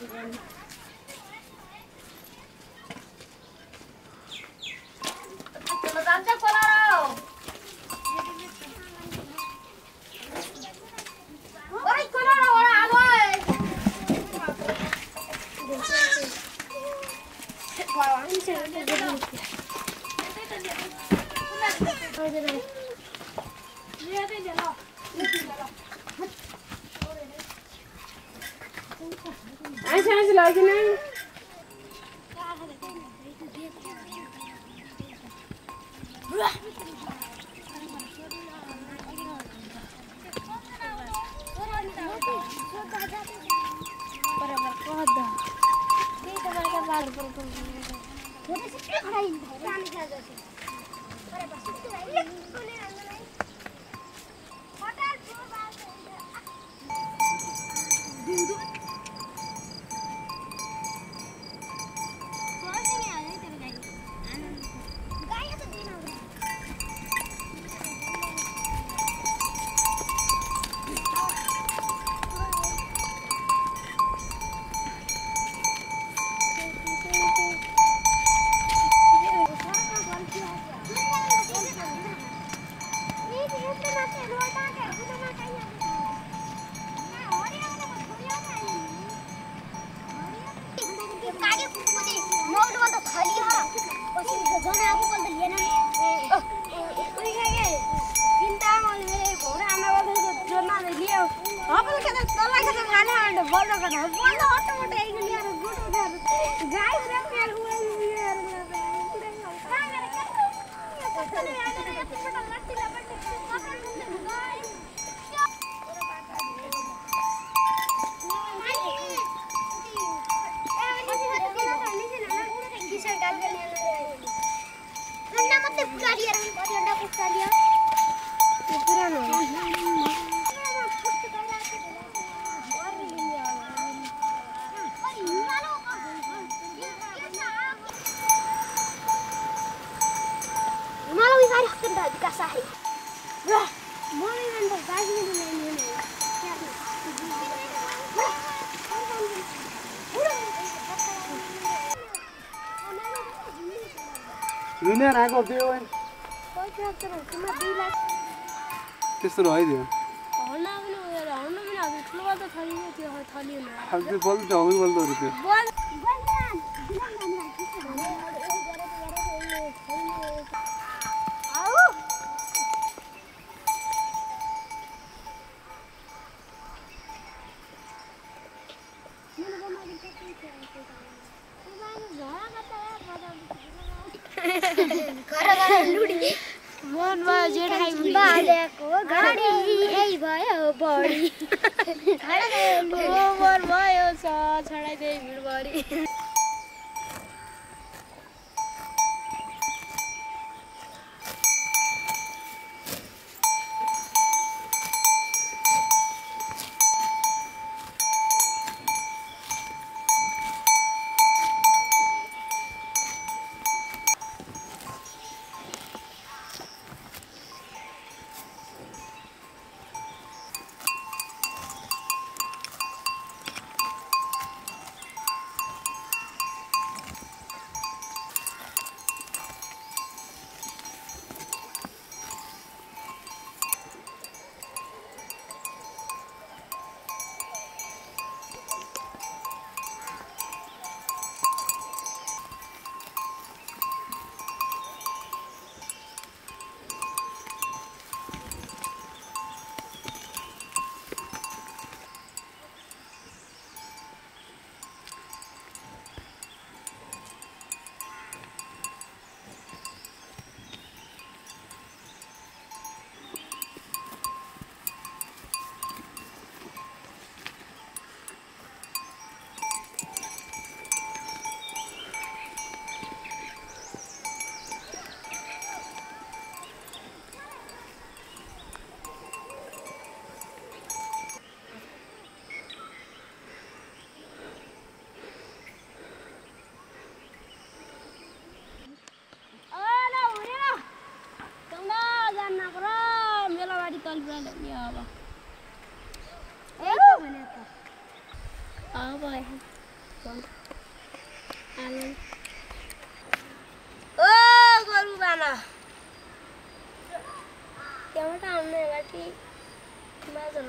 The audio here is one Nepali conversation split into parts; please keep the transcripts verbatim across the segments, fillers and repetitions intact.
Lunar आएको थियो है त्यस्तो रहिदियो हल्ला पनि हल्ला पनि अब ठुलो त थली थियो थली न अब त्यो बल त हौल बल त थियो आलन ओ गरु बाना त्यहाँबाट आउने बाटी माजन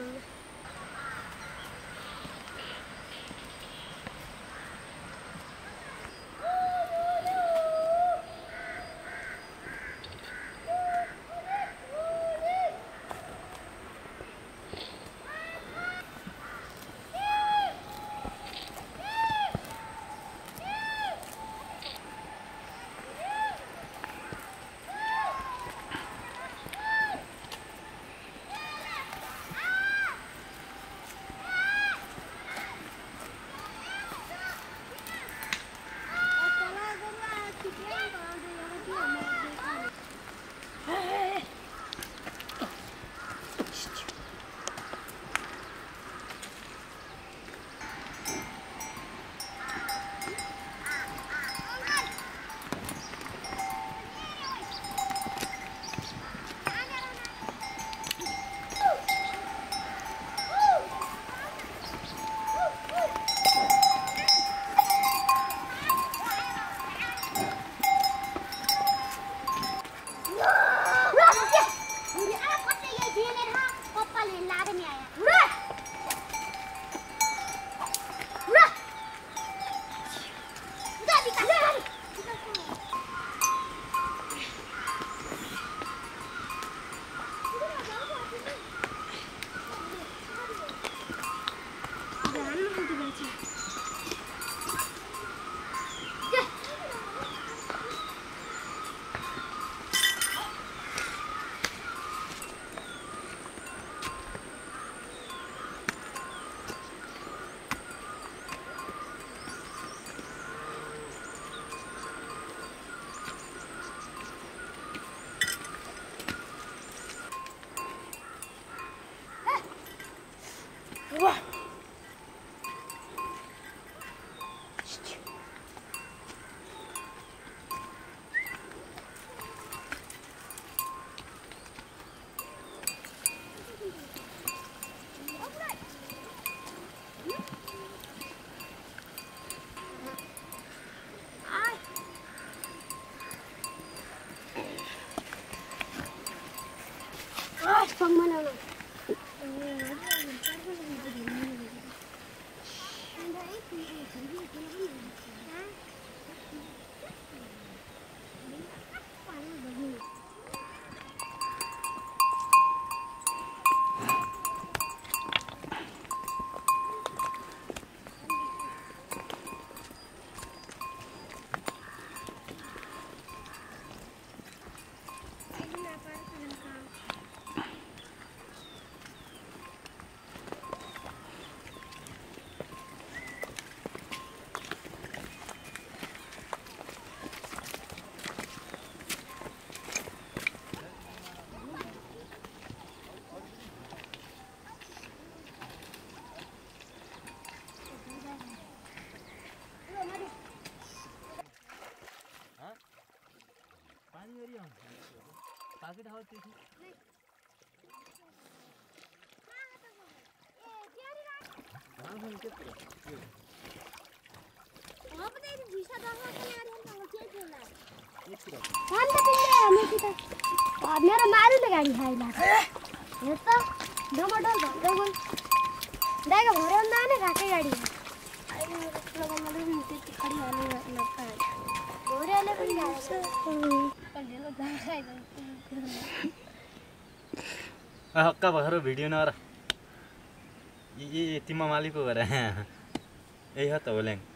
पाकेट हाउस देखी हां हम के वहां पे एक भूसा दागा के आ रहे हैं के खेलना एक किलो कौन का पिल्ले हमें की तो मेरा मारू ले गाड़ी है ला ये तो दो मॉडल दो देखो देखो घरे अंदर ने काके गाड़ी आई लोग मतलब नीचे खड़ी आने लगता है घरे वाले भी गाड़ी पल्ले लो दागा है हक्का भएर भिडियो नगर ये तिम्रो मालिकको घर यही हो त होल्याङ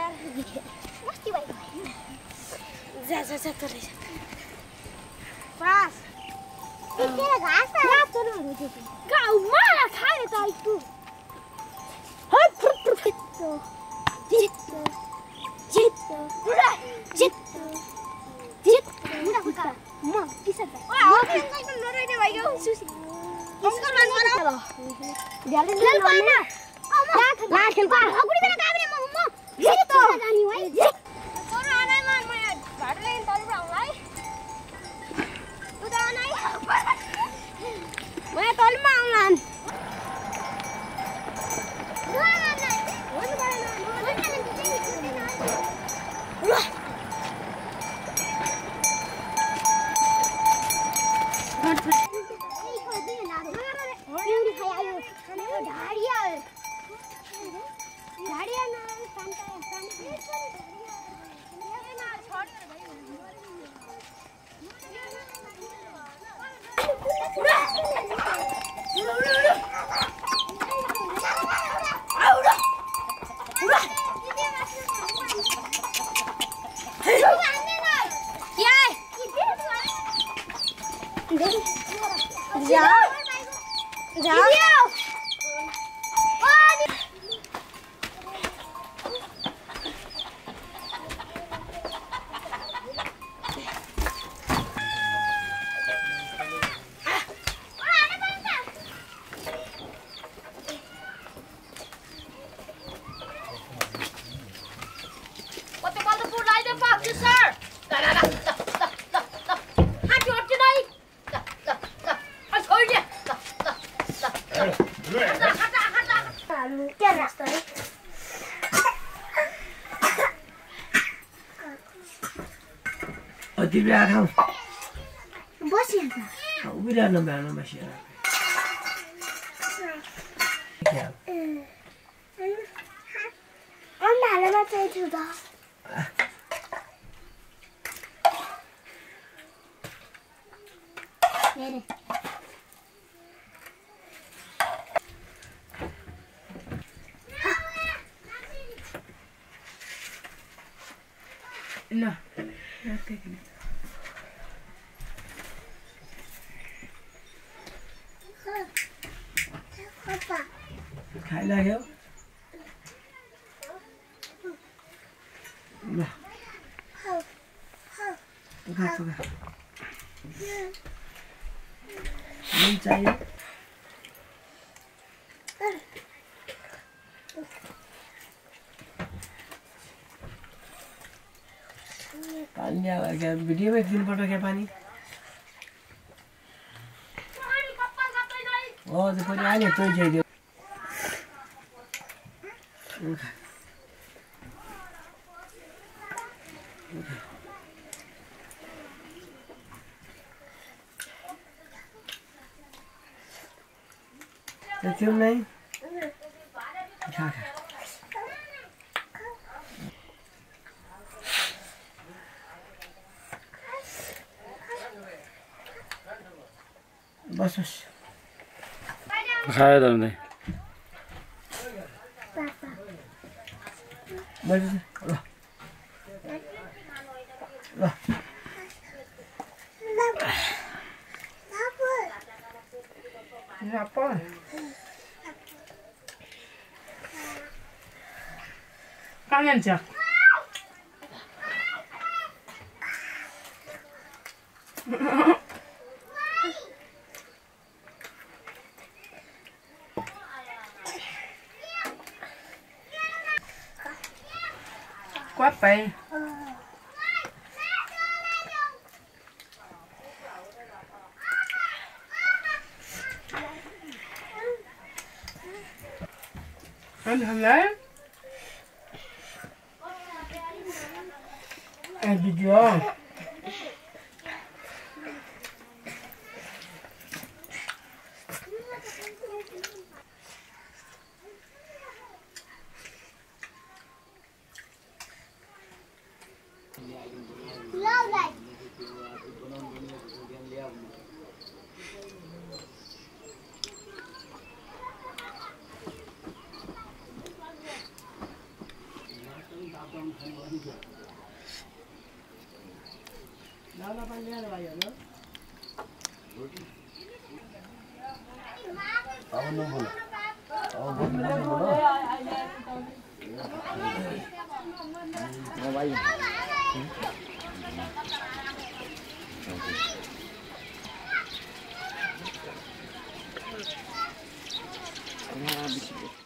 यार मस्ती भाइ जा जा जा तले पास तेरा घास है ना तो ना रुके गाउ माला खाने त आइतु हट फुट फुट तो जित जित पुरा जित जित मुडा खुका म किसन ओ आके एकदम नराइने भइगयो सुसी इसको मन बनाऊ ध्यानले खेल पाएन ला खेल पा अगुडी बेला काबरे म म जित त जानी भाइ जित तोरो आनाइमा म भाडले तले आउलाई उदा आनाइ म तलमा आउलान Tiba kau. बसी हाल्छ उभिरहन भ्याउन बसिएर अन्धारोमा चाहिँ छु त हेरे ल खाइलाग्यो ल पुगा पुगा नुन चाहियो पानी आयो क्या भिडियोमा दिनुपर्छ क्या पानी हो त्यो पनि आयो नि तै चाहियो त्यो नै खा खा बस बस खायो त हुँदै बस ल ल apa? Kangen siya. Kuat pa eh. Alhamdulillah. Eh video. लाला पानी ल्याएर भाइ हेर्नु अब नबोल अब बोल्नु भाइ यहाँ बिसी